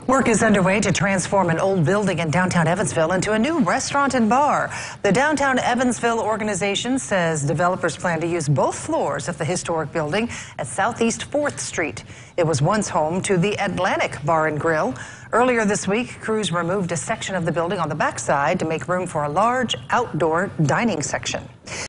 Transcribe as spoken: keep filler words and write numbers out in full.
Work is underway to transform an old building in downtown Evansville into a new restaurant and bar. The Downtown Evansville organization says developers plan to use both floors of the historic building at Southeast fourth Street. It was once home to the Atlantic Bar and Grill. Earlier this week, crews removed a section of the building on the backside to make room for a large outdoor dining section.